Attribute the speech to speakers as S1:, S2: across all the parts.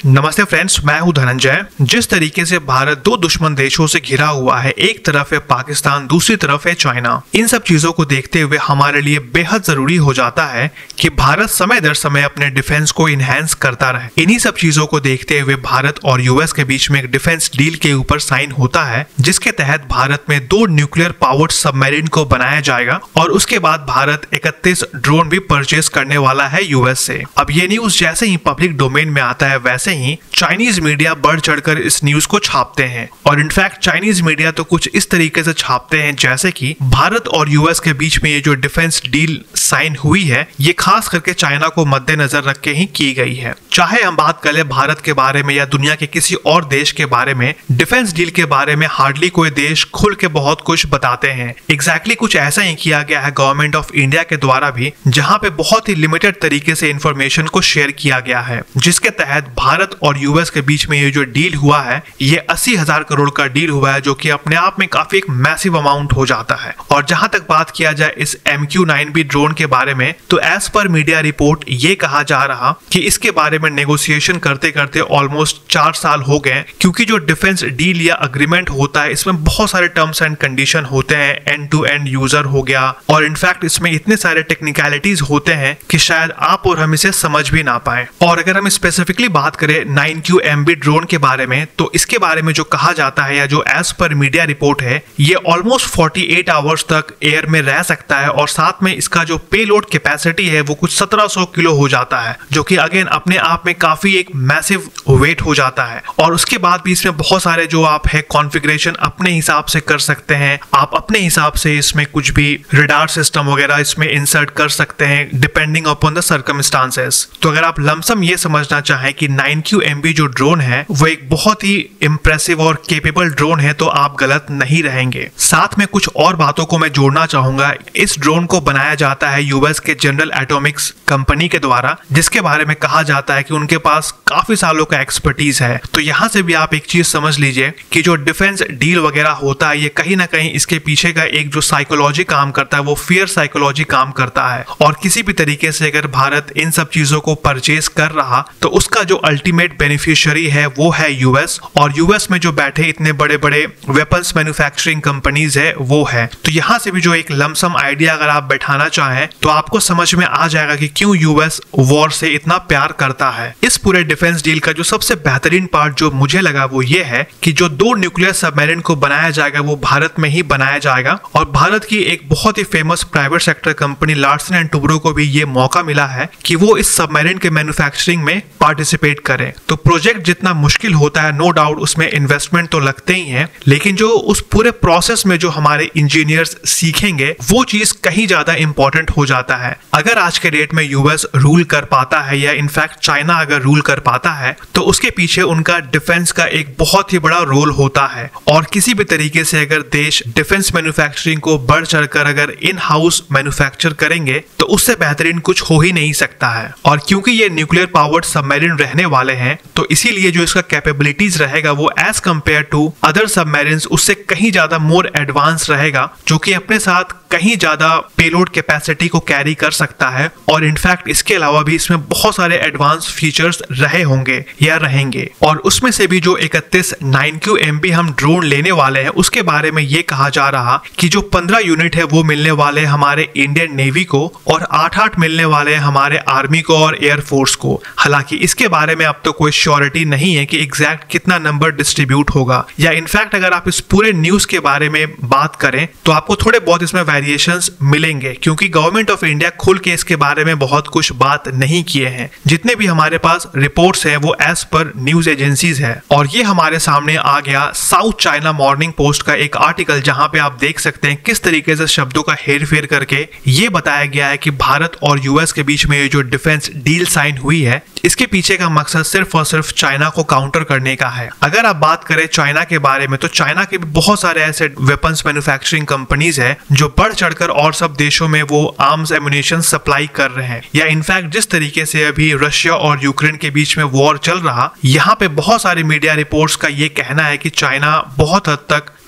S1: नमस्ते फ्रेंड्स, मैं हूं धनंजय। जिस तरीके से भारत दो दुश्मन देशों से घिरा हुआ है, एक तरफ है पाकिस्तान, दूसरी तरफ है चाइना। इन सब चीजों को देखते हुए हमारे लिए बेहद जरूरी हो जाता है कि भारत समय दर समय अपने डिफेंस को इनहेंस करता रहे। इन्हीं सब चीजों को देखते हुए भारत और यूएस के बीच में एक डिफेंस डील के ऊपर साइन होता है, जिसके तहत भारत में 2 न्यूक्लियर पावर्ड सबमरीन को बनाया जाएगा और उसके बाद भारत 31 ड्रोन भी परचेज करने वाला है यूएस से। अब ये न्यूज जैसे ही पब्लिक डोमेन में आता है, वैसे ही चाइनीज मीडिया बढ़ चढ़कर इस न्यूज को छापते हैं। और इनफैक्ट चाइनीज मीडिया तो कुछ इस तरीके से छापते हैं जैसे कि भारत और यूएस के बीच में ये जो डिफेंस डील साइन हुई है, ये खास करके चाइना को मद्देनजर रख के ही की गई है। चाहे हम बात करें भारत के बारे में या दुनिया के किसी और देश के बारे में, डिफेंस डील के बारे में हार्डली कोई देश खुल के बहुत कुछ बताते हैं। एग्जैक्टली कुछ ऐसा ही किया गया है गवर्नमेंट ऑफ इंडिया के द्वारा भी, जहां पे बहुत ही लिमिटेड तरीके से इंफॉर्मेशन को शेयर किया गया है, जिसके तहत भारत और यूएस के बीच में ये जो डील हुआ है, ये 80,000 करोड़ का डील हुआ है, जो कि अपने आप में काफी एक मैसिव अमाउंट हो जाता है। और जहां तक बात किया जाए इस MQ-9B ड्रोन के बारे में, तो एज पर मीडिया रिपोर्ट ये कहा जा रहा कि इसके बारे में नेगोशिएशन करते करते ऑलमोस्ट 4 साल हो गए, क्योंकि जो डिफेंस डील या अग्रीमेंट होता है, इसमें बहुत सारे टर्म्स एंड कंडीशन होते हैं, एंड टू एंड यूजर हो गया, और इनफैक्ट इसमें इतने सारे टेक्निकलिटीज होते हैं कि शायद आप और हम इसे समझ भी ना पाए। और अगर हम स्पेसिफिकली बात करें 9QMB ड्रोन के बारे में, तो इसके बारे में जो कहा जाता है या जो एज पर मीडिया रिपोर्ट है, ये ऑलमोस्ट 48 आवर्स तक एयर में रह सकता है, और साथ में इसका जो पेलोड कैपेसिटी है वो कुछ 1700 किलो हो जाता है, जो कि अगेन अपने आप में काफी एक मैसिव वेट हो जाता है। और उसके बाद भी इसमें बहुत सारे जो आप है कॉन्फ़िगरेशन अपने हिसाब से कर सकते हैं। आप अपने हिसाब से इसमें कुछ भी रडार सिस्टम वगैरह इसमें इंसर्ट कर सकते हैं डिपेंडिंग अपॉन द सर्कमस्टांसेस। तो अगर आप लमसम ये समझना चाहें कि 9QMB जो ड्रोन है वो एक बहुत ही इंप्रेसिव और केपेबल ड्रोन है, तो आप गलत नहीं रहेंगे। साथ में कुछ और बातों को मैं जोड़ना चाहूंगा। इस ड्रोन को बनाया जाता है यूएस के जनरल एटॉमिक्स कंपनी के द्वारा, जिसके बारे में कहा जाता है कि उनके पास काफी सालों का एक्सपर्टीज है। तो यहाँ से भी आप एक चीज समझ लीजिए कि जो डिफेंस डील वगैरह होता है, ये कहीं ना कहीं इसके पीछे का एक जो साइकोलॉजी काम करता है, वो फियर साइकोलॉजी काम करता है। और किसी भी तरीके से अगर भारत इन सब चीजों को परचेज कर रहा, तो उसका जो अल्टीमेट बेनिफिशियरी है वो है यूएस, और यूएस में जो बैठे इतने बड़े बड़े वेपन्स मैन्युफैक्चरिंग कंपनीज है वो है। तो यहाँ से भी जो एक लमसम आइडिया अगर आप बैठाना चाहें, तो आपको समझ में आ जाएगा कि क्यों यूएस वॉर से इतना प्यार करता है। इस पूरे डिफेंस डील का जो सबसे बेहतरीन पार्ट जो मुझे लगा वो ये है कि जो 2 न्यूक्लियर सबमरीन को बनाया जाएगा वो भारत में ही बनाया जाएगा, और भारत की एक बहुत ही famous private sector company Larsen and Toubro को भी ये मौका मिला है कि वो इस सबमरीन के मैन्युफैक्चरिंग में पार्टिसिपेट करें। तो प्रोजेक्ट जितना मुश्किल होता है, नो डाउट उसमें इन्वेस्टमेंट तो लगते ही है, लेकिन जो उस पूरे प्रोसेस में जो हमारे इंजीनियर्स सीखेंगे वो चीज कहीं ज्यादा इंपॉर्टेंट हो जाता है। अगर आज के डेट में यूएस रूल कर पाता है, या इनफैक्ट चाइना अगर रूल कर पाता है, तो उसके पीछे उनका डिफेंस का एक बहुत ही बड़ा रोल होता है। और किसी भी तरीके से अगर देश डिफेंस मैन्युफैक्चरिंग को बढ़ चढ़कर अगर इन हाउस मैन्युफैक्चर करेंगे, तो उससे बेहतरीन कुछ हो ही नहीं सकता है। और क्योंकि ये न्यूक्लियर पावर्ड सबमरीन रहने वाले हैं, तो इसीलिए जो इसका कैपेबिलिटीज रहेगा वो as compare to other submarines उससे कहीं ज्यादा मोर एडवांस रहेगा, जो कि अपने साथ कहीं ज्यादा पेलोड कैपेसिटी को कैरी कर सकता है। और इनफैक्ट इसके अलावा भी इसमें बहुत सारे एडवांस फीचर्स रहे होंगे या रहेंगे। और उसमें से भी जो 31 9QMB हम ड्रोन लेने वाले हैं, उसके बारे में ये कहा जा रहा कि जो 15 यूनिट है वो मिलने वाले हमारे इंडियन नेवी को, और 8 मिलने वाले हमारे आर्मी को और एयरफोर्स को। हालांकि इसके बारे में अब तो कोई श्योरिटी नहीं है कि एग्जैक्ट कितना नंबर डिस्ट्रीब्यूट होगा, या इनफैक्ट अगर आप इस पूरे न्यूज के बारे में बात करें तो आपको थोड़े बहुत इसमें वेरिएशंस मिलेंगे, क्योंकि गवर्नमेंट ऑफ इंडिया खुल के इसके बारे में बहुत कुछ बात नहीं किए हैं। जितने भी हमारे पास रिपोर्ट्स हैं वो एज पर न्यूज एजेंसीज है। और ये हमारे सामने आ गया साउथ चाइना मॉर्निंग पोस्ट का एक आर्टिकल, जहां पे आप देख सकते हैं किस तरीके से शब्दों का हेरफेर करके ये बताया गया है कि भारत और यूएस के बीच में ये जो डिफेंस डील साइन हुई है, इसके पीछे का मकसद सिर्फ और सिर्फ चाइना को काउंटर करने का है। अगर आप बात करें चाइना के बारे में, तो चाइना के भी बहुत सारे ऐसे वेपन्स मैन्युफैक्चरिंग कंपनीज है जो बढ़ चढ़कर और सब देशों में वो आर्म्स एमुनिशन सप्लाई कर रहे हैं। या इनफैक्ट जिस तरीके से अभी रशिया और यूक्रेन के बीच में वॉर चल रहा, यहाँ पे बहुत सारे मीडिया रिपोर्ट्स का ये कहना है कि चाइना बहुत हद तक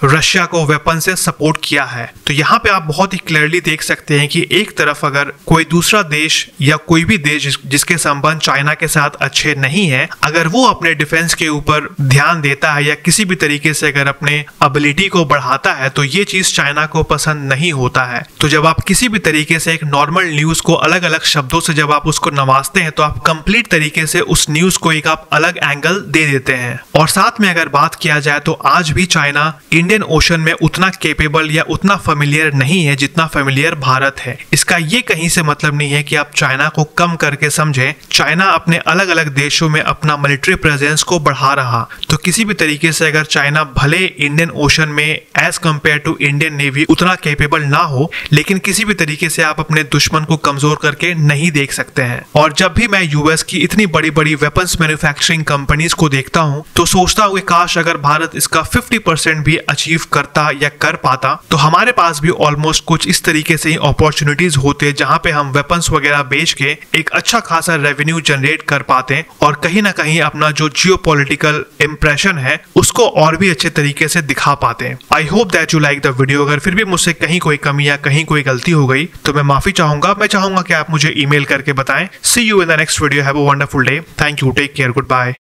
S1: रशिया को वेपन से सपोर्ट किया है। तो यहाँ पे आप बहुत ही क्लियरली देख सकते हैं कि एक तरफ अगर कोई दूसरा देश या कोई भी देश जिसके संबंध चाइना के साथ अच्छे नहीं है, अगर वो अपने डिफेंस के ऊपर ध्यान देता है या किसी भी तरीके से अगर अपने एबिलिटी को बढ़ाता है, तो ये चीज चाइना को पसंद नहीं होता है। तो जब आप किसी भी तरीके से एक नॉर्मल न्यूज को अलग अलग शब्दों से जब आप उसको नवाजते हैं, तो आप कंप्लीट तरीके से उस न्यूज को एक आप अलग एंगल दे देते हैं। और साथ में अगर बात किया जाए तो आज भी चाइना इंडियन ओशन में उतना केपेबल या उतना फेमिलियर नहीं है जितना फेमिलियर भारत है। इसका ये कहीं से मतलब नहीं है कि आप चाइना को कम करके समझें। चाइना अपने अलग अलग देशों में अपना मिलिट्री प्रेजेंस को बढ़ा रहा, तो किसी भी तरीके से अगर चाइना भले इंडियन ओशन में as compare to Indian Navy उतना केपेबल ना हो, लेकिन किसी भी तरीके से आप अपने दुश्मन को कमजोर करके नहीं देख सकते हैं। और जब भी मैं यूएस की इतनी बड़ी बड़ी वेपन्स मैन्युफैक्चरिंग कंपनीज को देखता हूं, तो सोचता हूं कि काश अगर भारत इसका 50% भी अचीव करता या कर पाता, तो हमारे पास भी ऑलमोस्ट कुछ इस तरीके से ही अपॉर्चुनिटीज होते जहां पे हम वेपन्स वगैरह बेच के एक अच्छा खासा रेवेन्यू जनरेट कर पाते और कहीं ना कहीं अपना जो जियोपॉलिटिकल इंप्रेशन है उसको और भी अच्छे तरीके से दिखा पाते। I hope that you like the video. अगर फिर भी मुझसे कहीं कोई कमी या कहीं कोई गलती हो गई तो मैं माफी चाहूंगा। मैं चाहूंगा कि आप मुझे ईमेल करके बताएं। See you in the next video. Have a wonderful day. Thank you. Take care. Good bye.